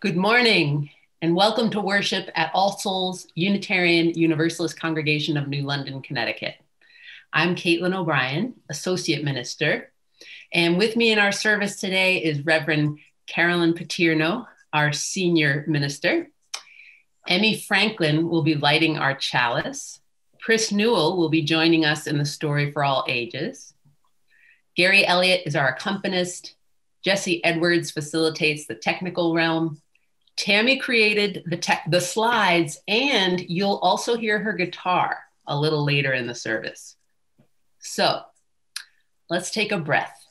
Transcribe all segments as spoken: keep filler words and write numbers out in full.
Good morning and welcome to worship at All Souls Unitarian Universalist Congregation of New London, Connecticut. I'm Caitlin O'Brien, Associate Minister, and with me in our service today is Reverend Carolyn Patierno, our Senior Minister. Emmy Franklin will be lighting our chalice. Chris Newell will be joining us in the Story for All Ages. Gery Elliott is our accompanist. Jesse Edwards facilitates the technical realm. Tammy created the, te- the slides, and you'll also hear her guitar a little later in the service. So let's take a breath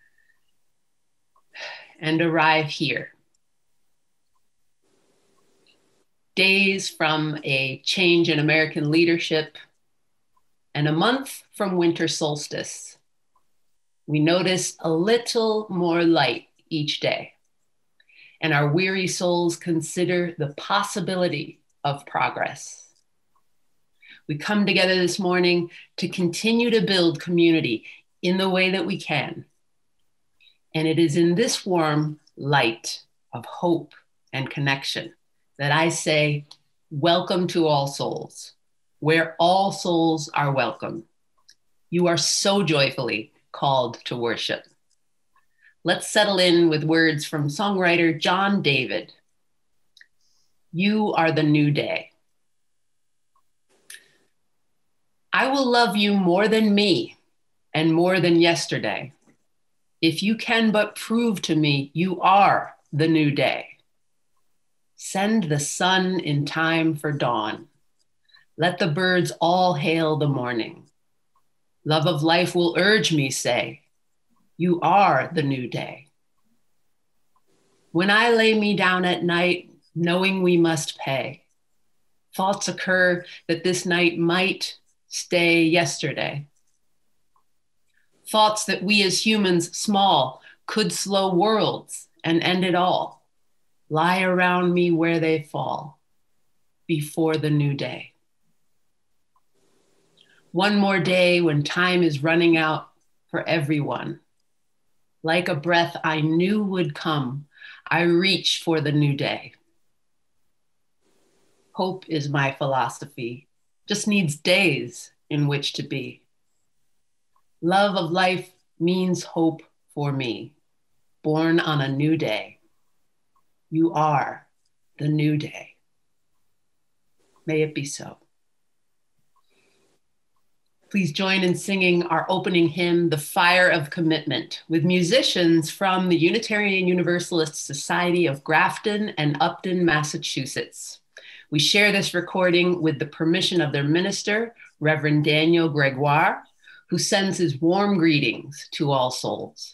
and arrive here. Days from a change in American leadership and a month from winter solstice. We notice a little more light each day, and our weary souls consider the possibility of progress. We come together this morning to continue to build community in the way that we can. And it is in this warm light of hope and connection that I say, welcome to All Souls, where all souls are welcome. You are so joyfully called to worship. Let's settle in with words from songwriter John David. You are the new day. I will love you more than me and more than yesterday. If you can but prove to me you are the new day. Send the sun in time for dawn. Let the birds all hail the morning. Love of life will urge me, say, you are the new day. When I lay me down at night, knowing we must pay, thoughts occur that this night might stay yesterday. Thoughts that we as humans, small, could slow worlds and end it all, lie around me where they fall, before the new day. One more day when time is running out for everyone. Like a breath I knew would come, I reach for the new day. Hope is my philosophy, just needs days in which to be. Love of life means hope for me, born on a new day. You are the new day. May it be so. Please join in singing our opening hymn, The Fire of Commitment, with musicians from the Unitarian Universalist Society of Grafton and Upton, Massachusetts. We share this recording with the permission of their minister, Reverend Daniel Gregoire, who sends his warm greetings to all souls.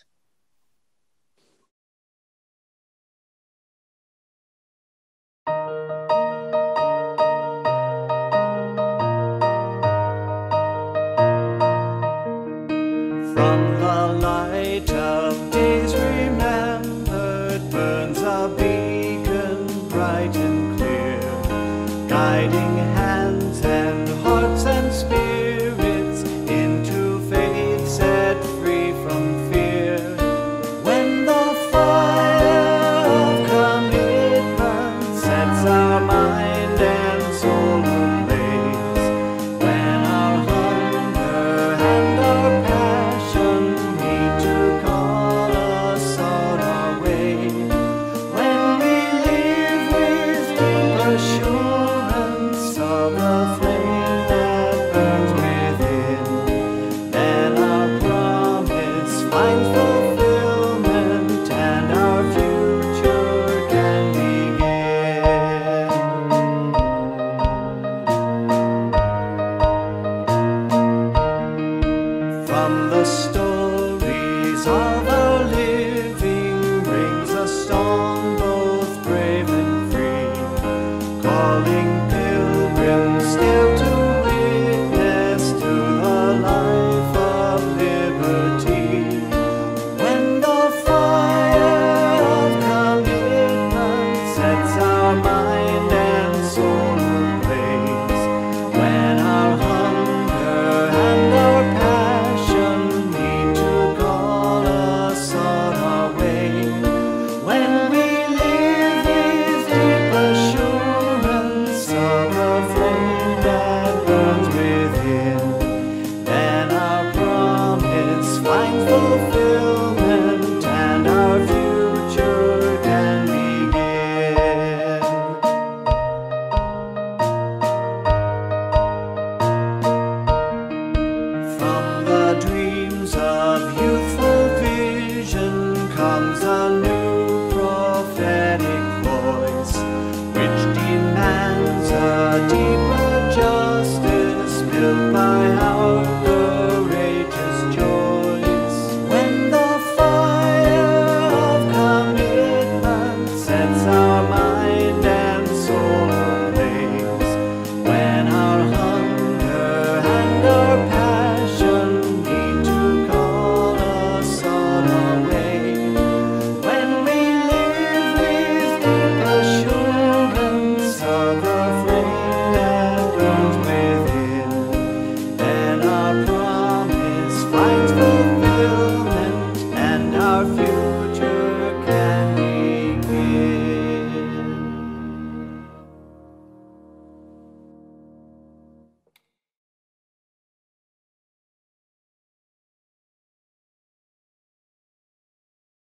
From the light of days remembered burns a beacon bright and clear, guiding hands and hearts and spirits into faith set free from fear. When the fire of commitment sets our mind and soul ablaze, when our hunger and our passion need to call us on our way, when we live with deep assurance of the flame that burns within, then our promise finds fulfillment and our future can begin. From the stories of our living rings a song both brave and free, calling pilgrims still to witness to the life of liberty. When the fire of commitment sets our mind and soul ablaze, when our hunger and our passion need to call us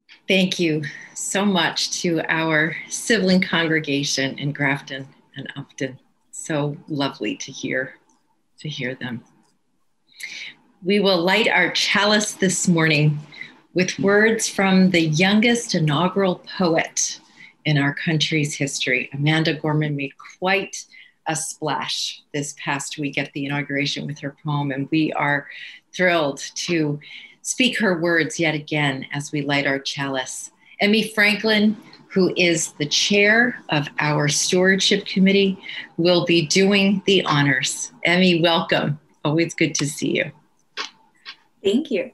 Thank you so much to our sibling congregation in Grafton and Upton. So lovely to hear, to hear them. We will light our chalice this morning with words from the youngest inaugural poet in our country's history. Amanda Gorman made quite a splash this past week at the inauguration with her poem, and we are thrilled to speak her words yet again as we light our chalice. Emmy Franklin, who is the chair of our stewardship committee, will be doing the honors. Emmy, welcome. Always good to see you. Thank you.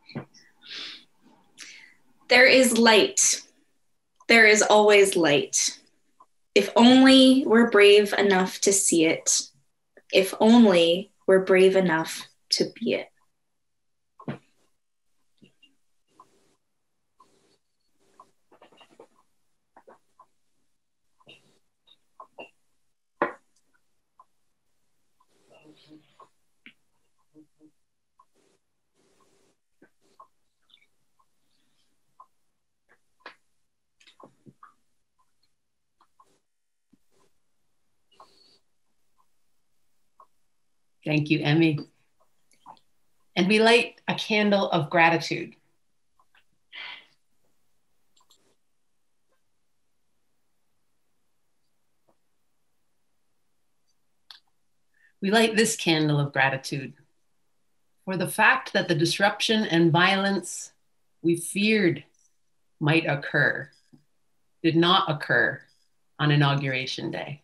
There is light. There is always light. If only we're brave enough to see it. If only we're brave enough to be it. Thank you, Emmy. And we light a candle of gratitude. We light this candle of gratitude for the fact that the disruption and violence we feared might occur did not occur on Inauguration Day.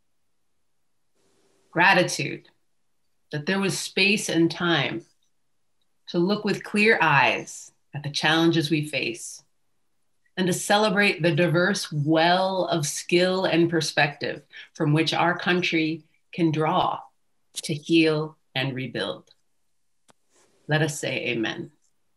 Gratitude that there was space and time to look with clear eyes at the challenges we face and to celebrate the diverse well of skill and perspective from which our country can draw to heal and rebuild. Let us say amen.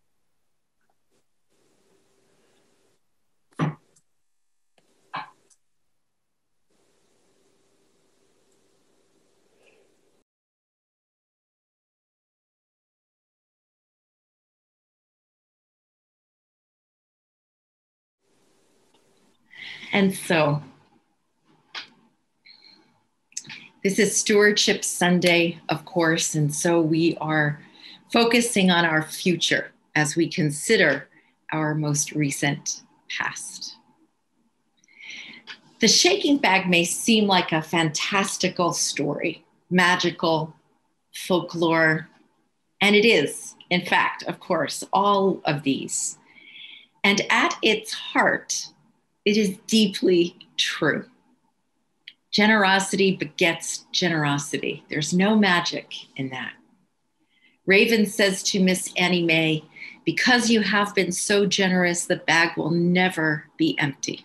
And so, this is Stewardship Sunday, of course, and so we are focusing on our future as we consider our most recent past. The shaking bag may seem like a fantastical story, magical, folklore, and it is, in fact, of course, all of these. And at its heart, it is deeply true. Generosity begets generosity. There's no magic in that. Raven says to Miss Annie Mae, because you have been so generous, the bag will never be empty.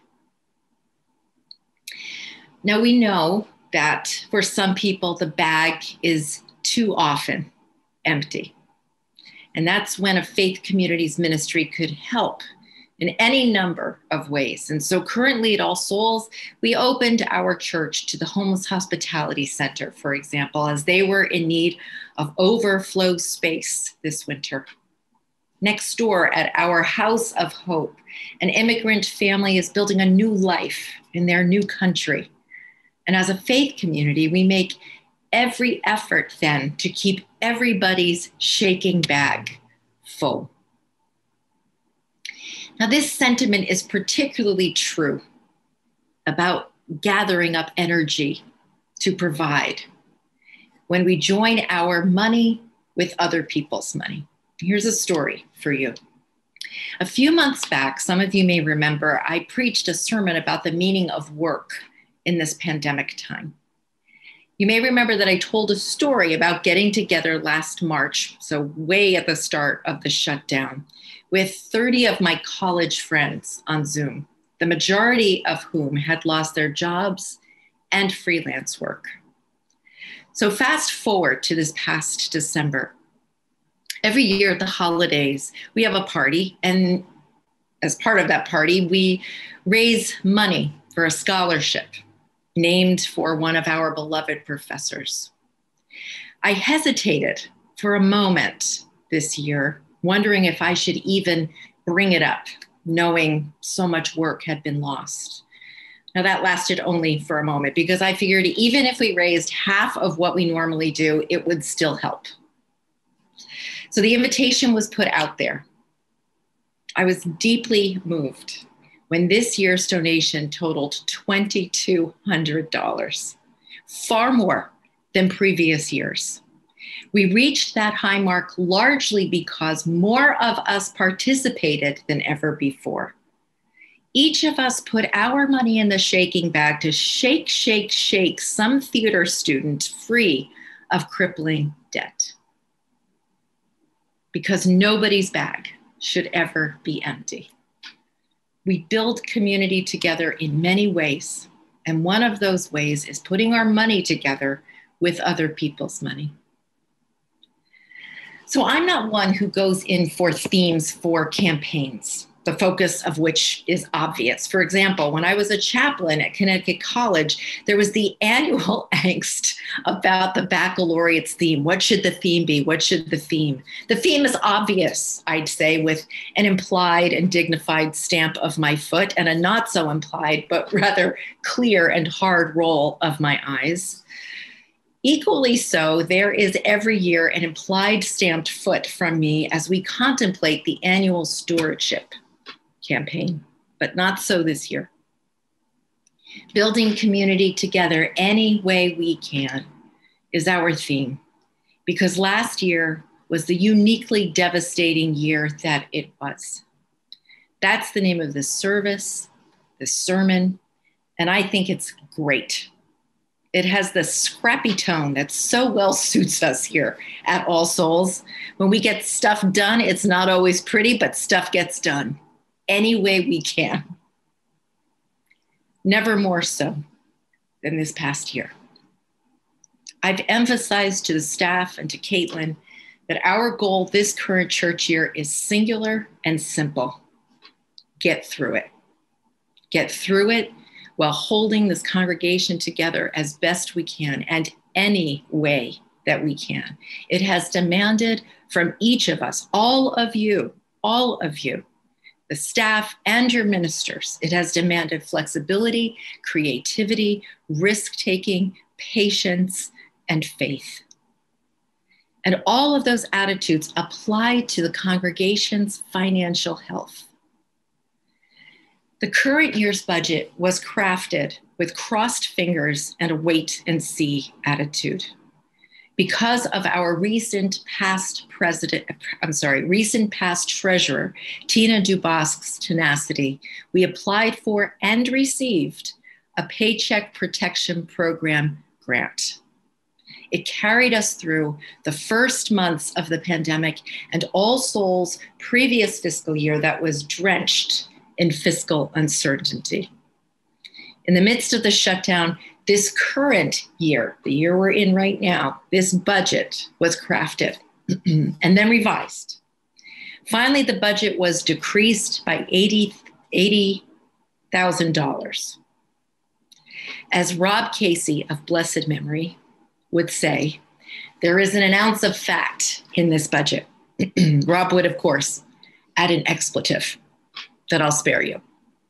Now we know that for some people, the bag is too often empty. And that's when a faith community's ministry could help in any number of ways. And so currently at All Souls, we opened our church to the Homeless Hospitality Center, for example, as they were in need of overflow space this winter. Next door at our House of Hope, an immigrant family is building a new life in their new country. And as a faith community, we make every effort then to keep everybody's shaking bag full. Now, this sentiment is particularly true about gathering up energy to provide when we join our money with other people's money. Here's a story for you. A few months back, some of you may remember, I preached a sermon about the meaning of work in this pandemic time. You may remember that I told a story about getting together last March, so way at the start of the shutdown, with thirty of my college friends on Zoom, the majority of whom had lost their jobs and freelance work. So fast forward to this past December. Every year at the holidays, we have a party, and as part of that party, we raise money for a scholarship named for one of our beloved professors. I hesitated for a moment this year, wondering if I should even bring it up knowing so much work had been lost. Now that lasted only for a moment because I figured even if we raised half of what we normally do, it would still help. So the invitation was put out there. I was deeply moved when this year's donation totaled two thousand two hundred dollars, far more than previous years. We reached that high mark largely because more of us participated than ever before. Each of us put our money in the shaking bag to shake, shake, shake some theater student free of crippling debt. Because nobody's bag should ever be empty. We build community together in many ways, and one of those ways is putting our money together with other people's money. So I'm not one who goes in for themes for campaigns, the focus of which is obvious. For example, when I was a chaplain at Connecticut College, there was the annual angst about the baccalaureate's theme. What should the theme be? What should the theme? The theme is obvious, I'd say, with an implied and dignified stamp of my foot and a not so implied, but rather clear and hard roll of my eyes. Equally so, there is every year an implied stamped foot from me as we contemplate the annual stewardship campaign, but not so this year. Building community together any way we can is our theme, because last year was the uniquely devastating year that it was. That's the name of this service, this sermon, and I think it's great. It has the scrappy tone that so well suits us here at All Souls. When we get stuff done, it's not always pretty, but stuff gets done any way we can. Never more so than this past year. I've emphasized to the staff and to Caitlin that our goal this current church year is singular and simple. Get through it. Get through it while holding this congregation together as best we can and any way that we can. It has demanded from each of us, all of you, all of you, the staff and your ministers, it has demanded flexibility, creativity, risk-taking, patience, and faith. And all of those attitudes apply to the congregation's financial health. The current year's budget was crafted with crossed fingers and a wait and see attitude. Because of our recent past president, I'm sorry, recent past treasurer, Tina Dubosc's tenacity, we applied for and received a Paycheck Protection Program grant. It carried us through the first months of the pandemic and All Souls' previous fiscal year that was drenched in fiscal uncertainty. In the midst of the shutdown, this current year, the year we're in right now, this budget was crafted and then revised. Finally, the budget was decreased by eighty thousand dollars. As Rob Casey of blessed memory would say, there isn't an ounce of fact in this budget. Rob would, of course, add an expletive that I'll spare you.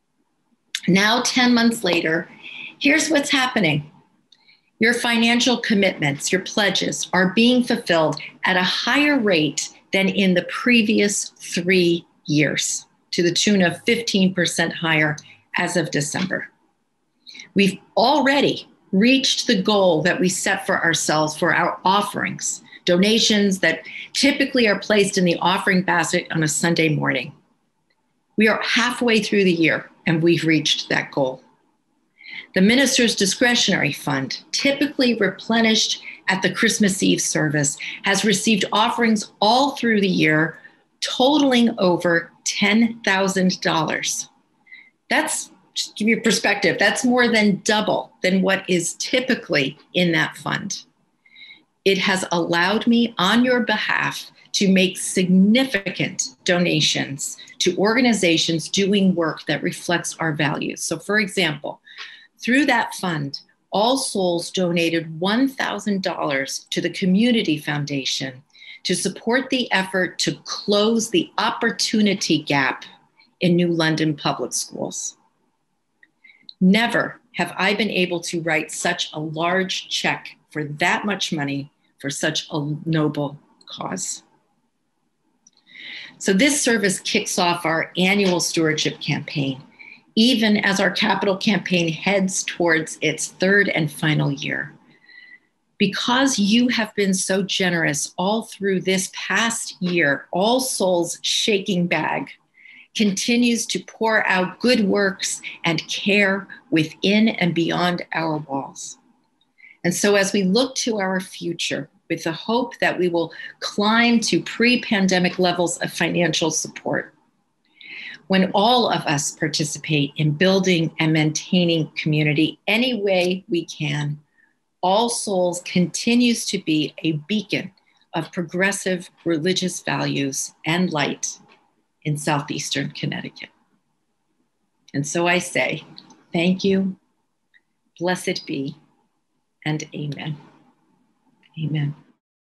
Now, ten months later, here's what's happening. Your financial commitments, your pledges are being fulfilled at a higher rate than in the previous three years, to the tune of fifteen percent higher as of December. We've already reached the goal that we set for ourselves for our offerings, donations that typically are placed in the offering basket on a Sunday morning. We are halfway through the year and we've reached that goal. The minister's discretionary fund, typically replenished at the Christmas Eve service, has received offerings all through the year, totaling over ten thousand dollars. That's, just to give you perspective, that's more than double than what is typically in that fund. It has allowed me on your behalf to make significant donations to organizations doing work that reflects our values. So for example, through that fund, All Souls donated one thousand dollars to the Community Foundation to support the effort to close the opportunity gap in New London public schools. Never have I been able to write such a large check for that much money for such a noble cause. So this service kicks off our annual stewardship campaign, even as our capital campaign heads towards its third and final year. Because you have been so generous all through this past year, All Souls Shaking Bag continues to pour out good works and care within and beyond our walls. And so as we look to our future with the hope that we will climb to pre-pandemic levels of financial support, when all of us participate in building and maintaining community any way we can, All Souls continues to be a beacon of progressive religious values and light in Southeastern Connecticut. And so I say, thank you, blessed be, and amen. Amen.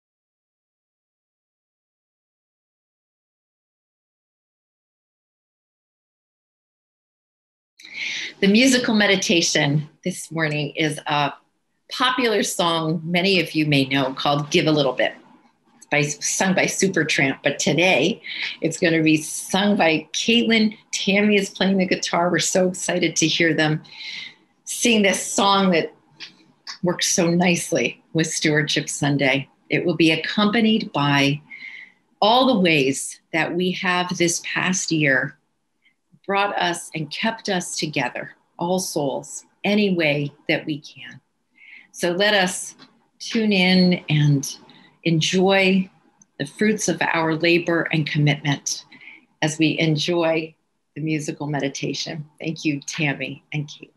The musical meditation this morning is a popular song many of you may know called Give a Little Bit. It's by, sung by Supertramp, but today it's going to be sung by Caitlin. Tammy is playing the guitar. We're so excited to hear them sing this song that works so nicely with Stewardship Sunday. It will be accompanied by all the ways that we have this past year brought us and kept us together, all souls, any way that we can. So let us tune in and enjoy the fruits of our labor and commitment as we enjoy the musical meditation. Thank you, Tammy and Caitlin.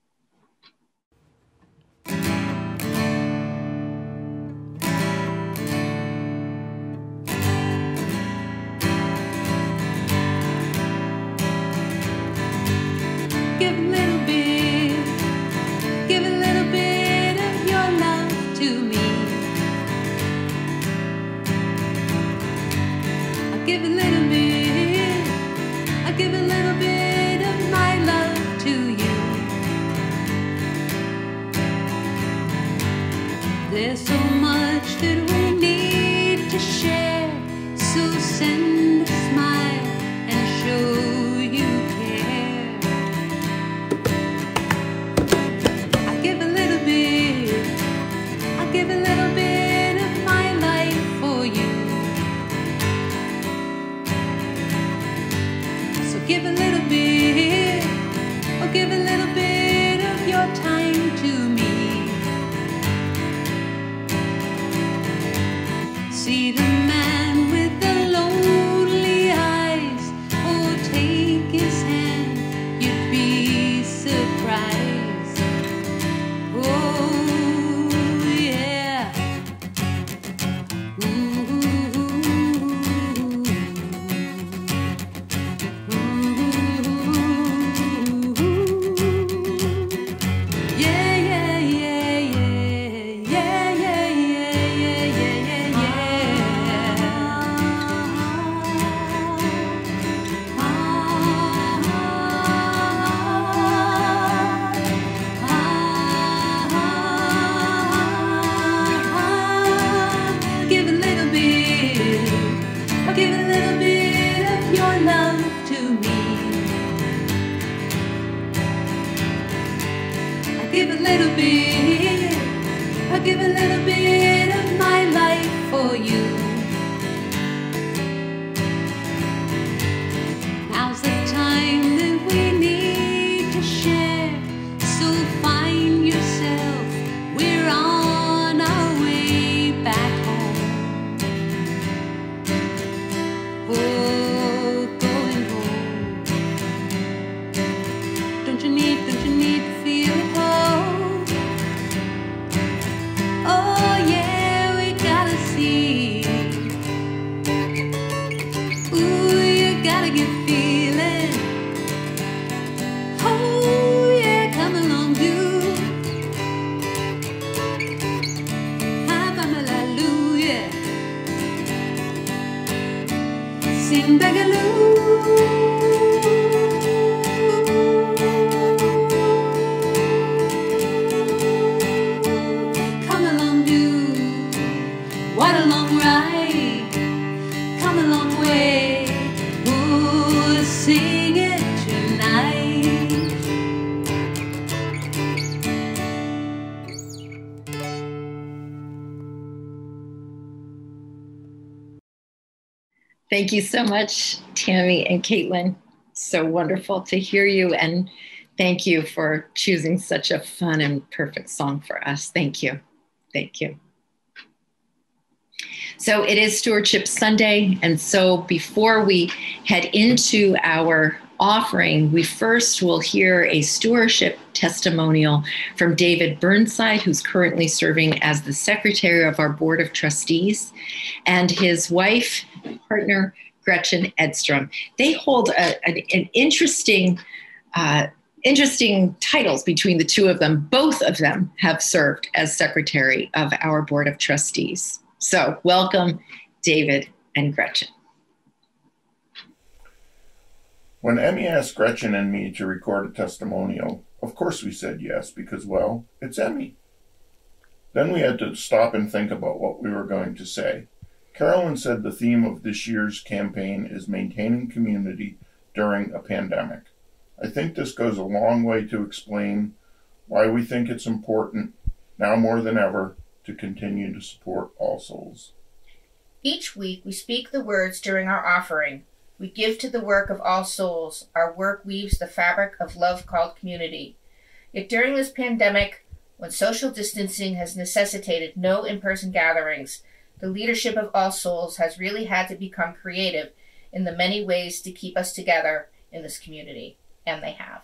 Give a little bit, give a little bit of your love to me. I'll give a little bit, I'll give a little bit of my love to you. There's so much that we need to share, so send a smile and show you care. I'll give a little bit, I'll give a little bit of my life for you. So give a little bit, or give a little bit of your time to me. See the man with the lonely eyes, oh, take his hand, you'd be surprised. Oh, yeah. Ooh, ooh, yeah, yeah, yeah, yeah, yeah, yeah, yeah, yeah, yeah, yeah, yeah. Give a little bit, I'll give a little bit of your love to me. I'll give a little bit, I'll give a little bit of my life for you. Now's the time that we need to share, so find yourself, we're on our way back home. Oh, going home. Don't you need, don't you need to feel home? Oh yeah, we gotta see. Ooh, you gotta get feeling. Oh yeah, come along, do. Hallelujah. Sing bagaloo. Thank you so much, Tammy and Caitlin. So wonderful to hear you, and thank you for choosing such a fun and perfect song for us. Thank you. Thank you. So it is Stewardship Sunday, and so before we head into our offering, we first will hear a stewardship testimonial from David Burnside, who's currently serving as the secretary of our Board of Trustees, and his wife, partner, Gretchen Edstrom. They hold a, an, an interesting, uh, interesting titles between the two of them. Both of them have served as secretary of our Board of Trustees. So welcome, David and Gretchen. When Emmy asked Gretchen and me to record a testimonial, of course we said yes, because, well, it's Emmy. Then we had to stop and think about what we were going to say. Carolyn said the theme of this year's campaign is maintaining community during a pandemic. I think this goes a long way to explain why we think it's important, now more than ever, to continue to support All Souls. Each week we speak the words during our offering. We give to the work of All Souls. Our work weaves the fabric of love called community. Yet during this pandemic, when social distancing has necessitated no in-person gatherings, the leadership of All Souls has really had to become creative in the many ways to keep us together in this community, and they have.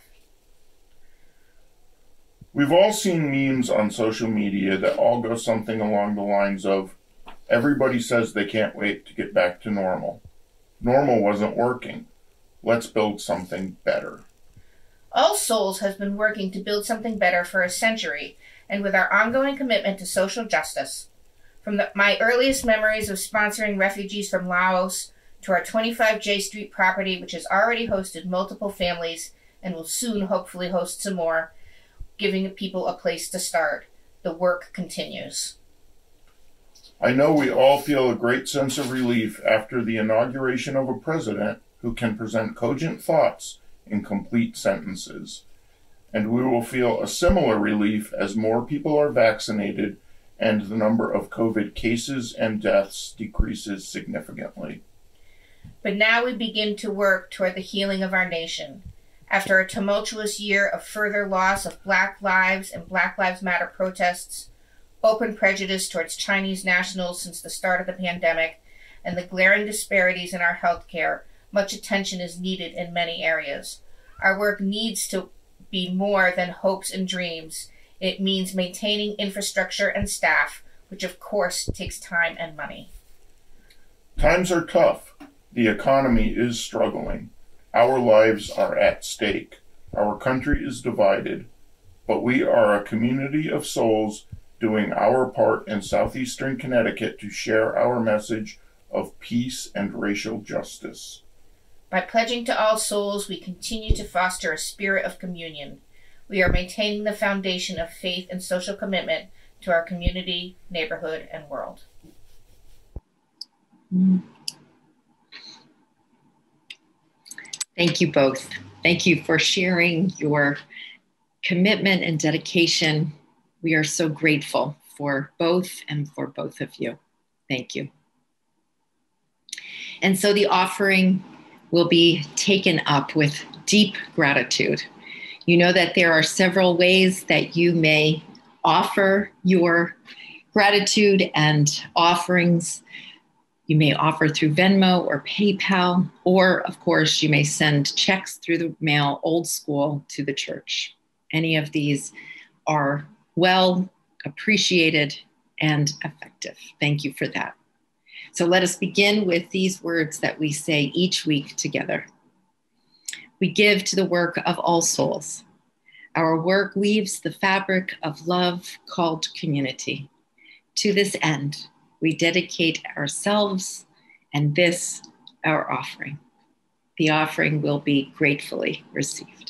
We've all seen memes on social media that all go something along the lines of, everybody says they can't wait to get back to normal. Normal wasn't working. Let's build something better. All Souls has been working to build something better for a century, and with our ongoing commitment to social justice. From the, my earliest memories of sponsoring refugees from Laos to our twenty-five J Street property, which has already hosted multiple families and will soon hopefully host some more, giving people a place to start. The work continues. I know we all feel a great sense of relief after the inauguration of a president who can present cogent thoughts in complete sentences. And we will feel a similar relief as more people are vaccinated and the number of COVID cases and deaths decreases significantly. But now we begin to work toward the healing of our nation. After a tumultuous year of further loss of Black lives and Black Lives Matter protests, open prejudice towards Chinese nationals since the start of the pandemic, and the glaring disparities in our health care, much attention is needed in many areas. Our work needs to be more than hopes and dreams. It means maintaining infrastructure and staff, which of course takes time and money. Times are tough. The economy is struggling. Our lives are at stake. Our country is divided. But we are a community of souls doing our part in southeastern Connecticut to share our message of peace and racial justice. By pledging to All Souls, we continue to foster a spirit of communion. We are maintaining the foundation of faith and social commitment to our community, neighborhood, and world. Thank you both. Thank you for sharing your commitment and dedication. We are so grateful for both and for both of you. Thank you. And so the offering will be taken up with deep gratitude. You know that there are several ways that you may offer your gratitude and offerings. You may offer through Venmo or PayPal, or of course, you may send checks through the mail, old school, to the church. Any of these are well appreciated and effective. Thank you for that. So let us begin with these words that we say each week together. We give to the work of All Souls. Our work weaves the fabric of love called community. To this end, we dedicate ourselves and this, our offering. The offering will be gratefully received.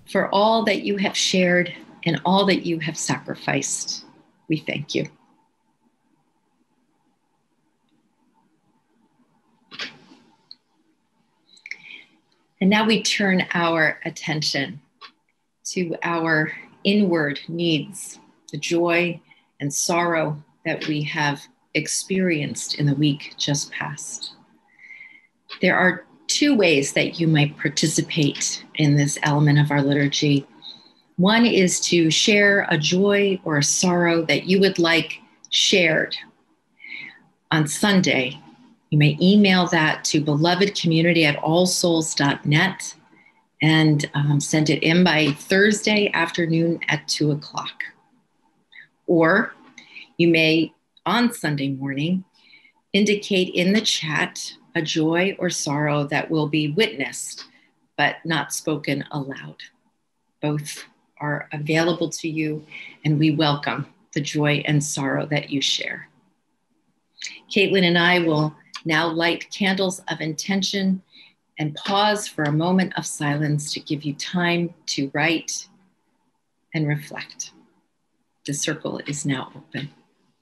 For all that you have shared and all that you have sacrificed, we thank you. And now we turn our attention to our inward needs, the joy and sorrow that we have experienced in the week just past. There are two ways that you might participate in this element of our liturgy. One is to share a joy or a sorrow that you would like shared on Sunday. You may email that to belovedcommunity at allsouls dot net and um, send it in by Thursday afternoon at two o'clock. Or you may, on Sunday morning, indicate in the chat a joy or sorrow that will be witnessed, but not spoken aloud. Both are available to you, and we welcome the joy and sorrow that you share. Caitlin and I will now light candles of intention and pause for a moment of silence to give you time to write and reflect. The circle is now open.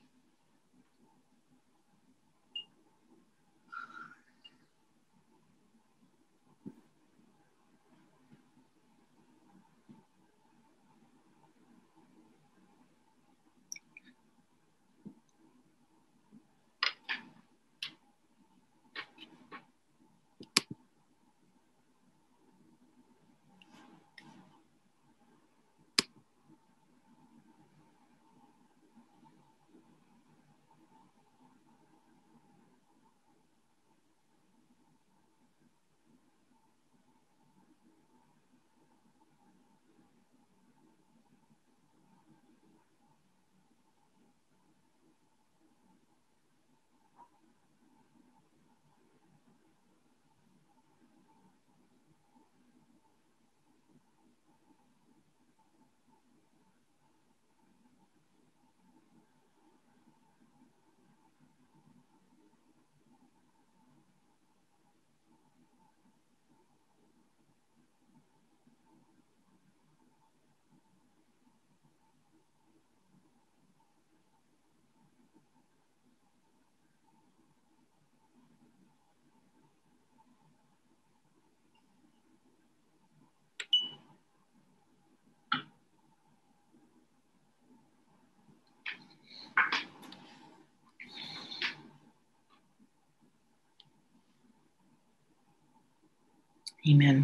Amen.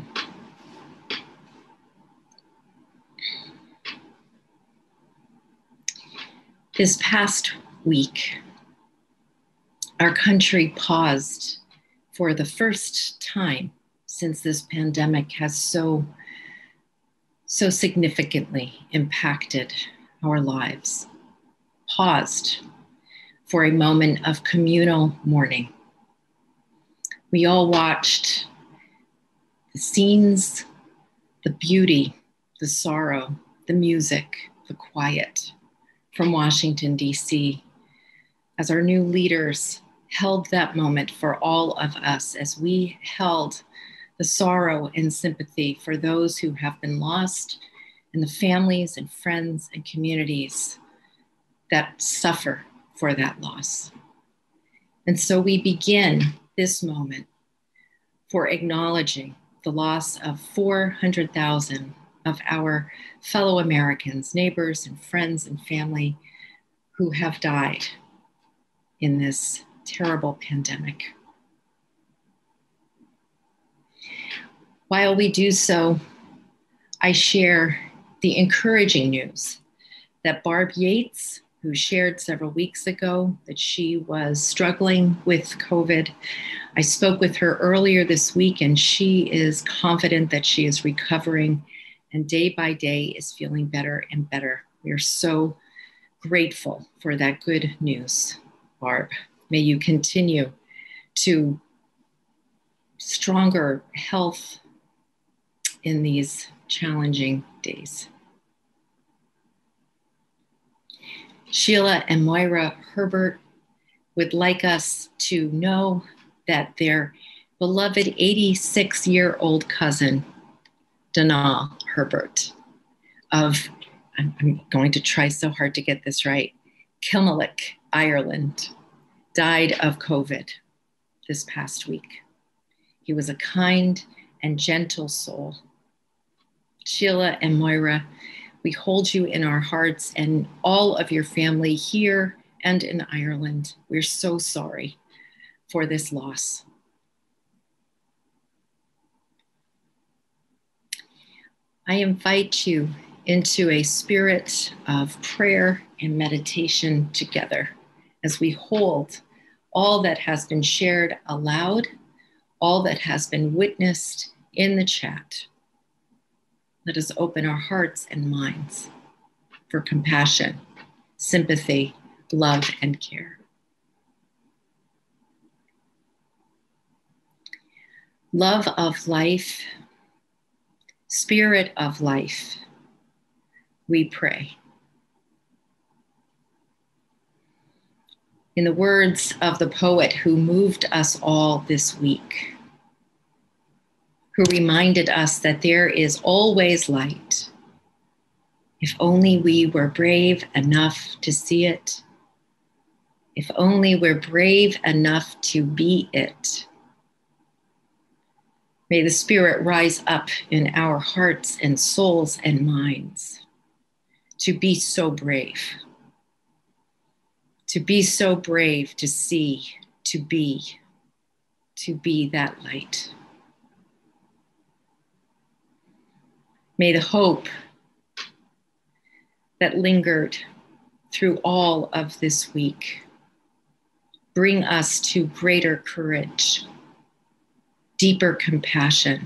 This past week, our country paused for the first time since this pandemic has so, so significantly impacted our lives. Paused for a moment of communal mourning. We all watched the scenes, the beauty, the sorrow, the music, the quiet from Washington, D C, as our new leaders held that moment for all of us, as we held the sorrow and sympathy for those who have been lost and the families and friends and communities that suffer for that loss. And so we begin this moment for acknowledging the loss of four hundred thousand of our fellow Americans, neighbors and friends and family who have died in this terrible pandemic. While we do so, I share the encouraging news that Barb Yates, who shared several weeks ago that she was struggling with COVID, I spoke with her earlier this week, and she is confident that she is recovering and day by day is feeling better and better. We are so grateful for that good news, Barb. May you continue to stronger health in these challenging days. Sheila and Moira Herbert would like us to know that their beloved eighty-six-year-old cousin Donal Herbert of, I'm, I'm going to try so hard to get this right, Kilmallock, Ireland, died of COVID this past week. He was a kind and gentle soul. Sheila and Moira, we hold you in our hearts and all of your family here and in Ireland. We're so sorry for this loss. I invite you into a spirit of prayer and meditation together as we hold all that has been shared aloud, all that has been witnessed in the chat. Let us open our hearts and minds for compassion, sympathy, love, and care. Love of life, Spirit of life, we pray. In the words of the poet who moved us all this week, who reminded us that there is always light, if only we were brave enough to see it, if only we're brave enough to be it. May the Spirit rise up in our hearts and souls and minds to be so brave, to be so brave to see, to be, to be that light. May the hope that lingered through all of this week bring us to greater courage, deeper compassion.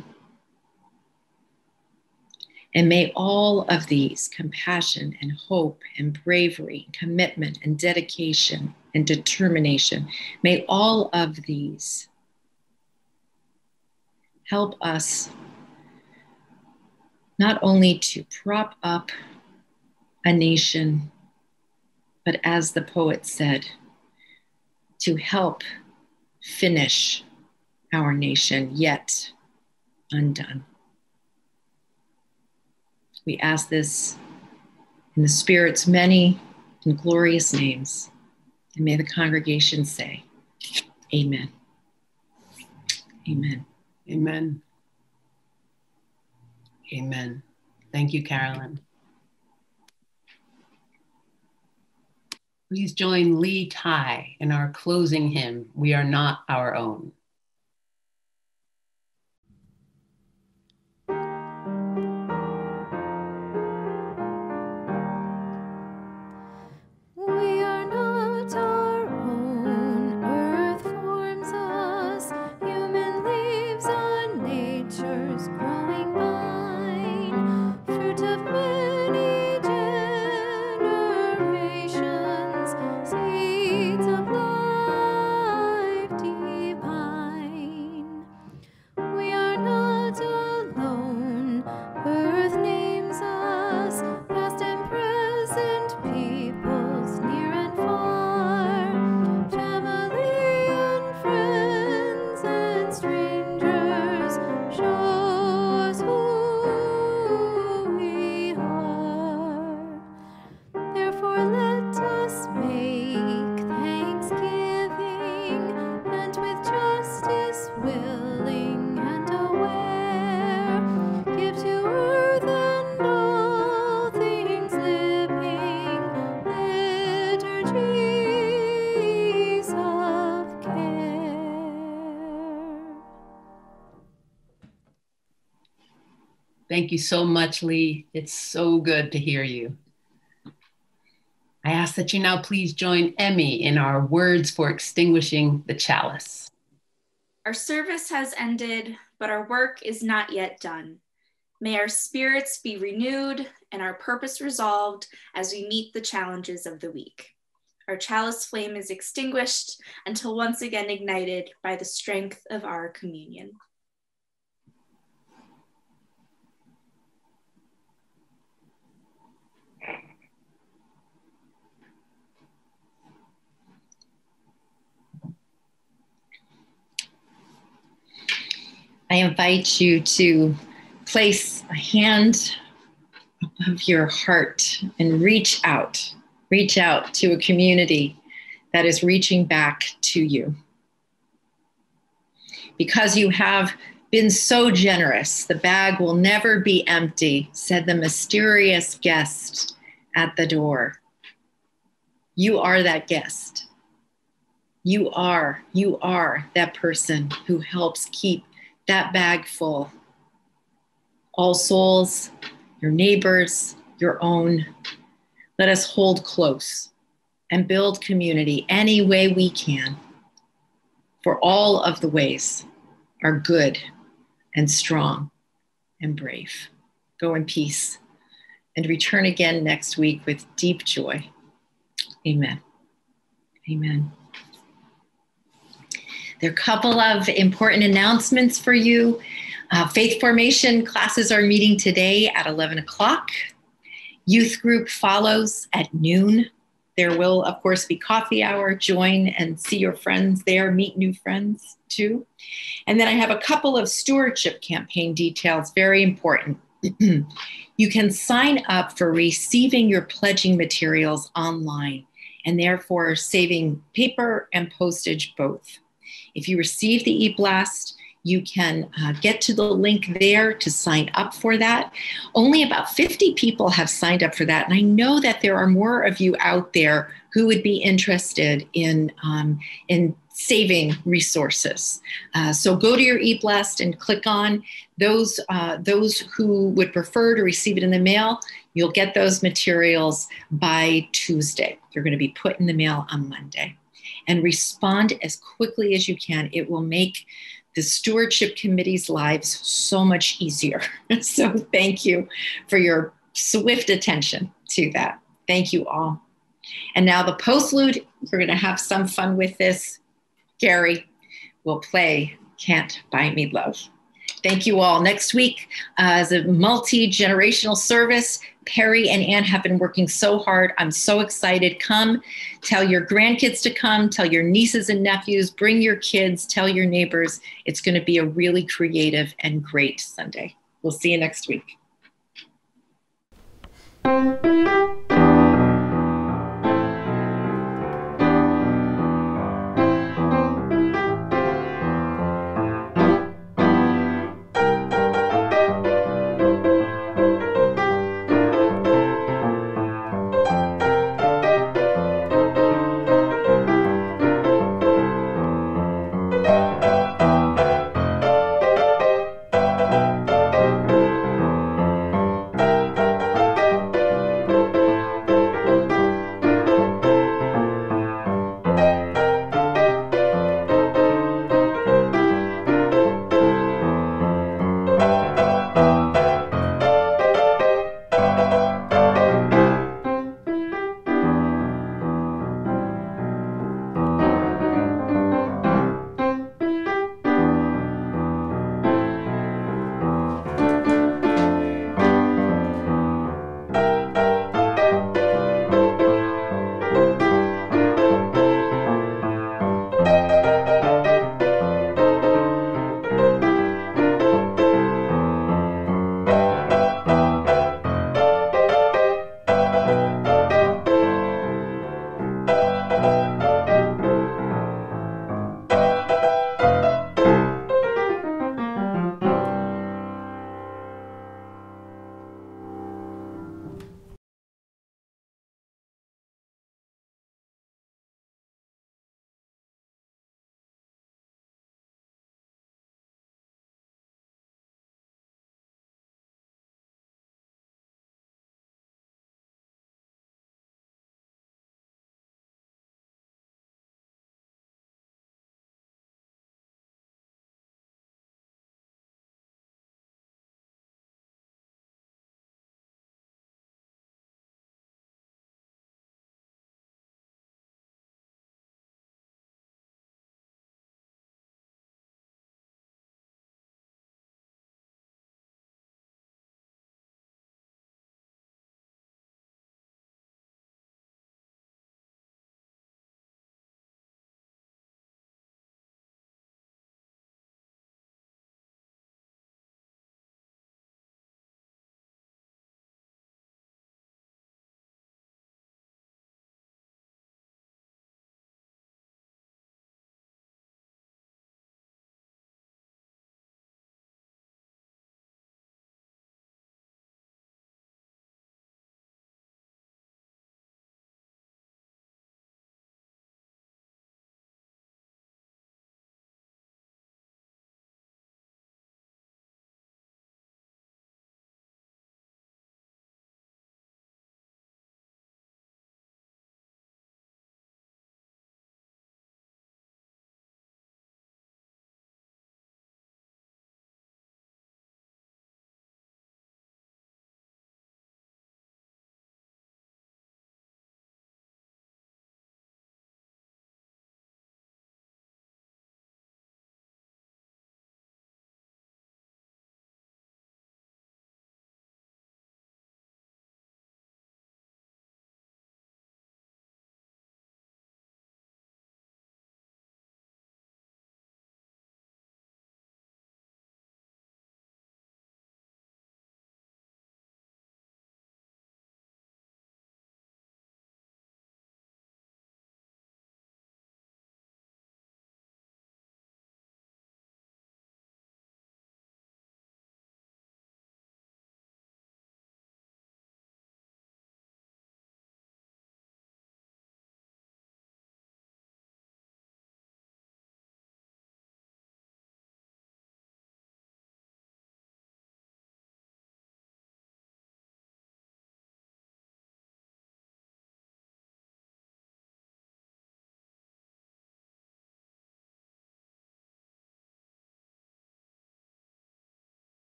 And may all of these, compassion and hope and bravery, and commitment and dedication and determination, may all of these help us not only to prop up a nation, but as the poet said, to help finish our nation yet undone. We ask this in the Spirit's many and glorious names, and may the congregation say, Amen. Amen. Amen. Amen. Thank you, Carolyn. Please join Lee Tai in our closing hymn, We Are Not Our Own. We are not our own, earth forms us, human leaves on nature's growing vine, fruit of many generations, seeds of life divine. We are not alone, earth names us, past and present peoples near and far, family and friends and strangers, show us who we are. Therefore let us make thanksgiving, and with justice willing and aware, give to earth and all things living liturgies of care. Thank you so much, Lee. It's so good to hear you. I ask that you now please join Emmy in our words for extinguishing the chalice. Our service has ended, but our work is not yet done. May our spirits be renewed and our purpose resolved as we meet the challenges of the week. Our chalice flame is extinguished until once again ignited by the strength of our communion. I invite you to place a hand above your heart and reach out. Reach out to a community that is reaching back to you. Because you have been so generous, the bag will never be empty, said the mysterious guest at the door. You are that guest. You are, you are that person who helps keep that bag full. All souls, your neighbors, your own. Let us hold close and build community any way we can. For all of the ways are good and strong and brave. Go in peace and return again next week with deep joy. Amen. Amen. There are a couple of important announcements for you. Uh, faith formation classes are meeting today at eleven o'clock. Youth group follows at noon. There will, of course, be coffee hour. Join and see your friends there, meet new friends too. And then I have a couple of stewardship campaign details, very important. You can sign up for receiving your pledging materials online and therefore saving paper and postage both. If you receive the e-blast, you can uh, get to the link there to sign up for that. Only about fifty people have signed up for that. And I know that there are more of you out there who would be interested in, um, in saving resources. Uh, so go to your e-blast and click on those, uh, those who would prefer to receive it in the mail. You'll get those materials by Tuesday. They're going to be put in the mail on Monday. And respond as quickly as you can. It will make the stewardship committee's lives so much easier. So thank you for your swift attention to that. Thank you all. And now the postlude, we're going to have some fun with this. Gery will play Can't Buy Me Love. Thank you all. Next week uh, is a multi-generational service. Perry and Ann have been working so hard. I'm so excited. Come, tell your grandkids to come, tell your nieces and nephews, bring your kids, tell your neighbors. It's going to be a really creative and great Sunday. We'll see you next week.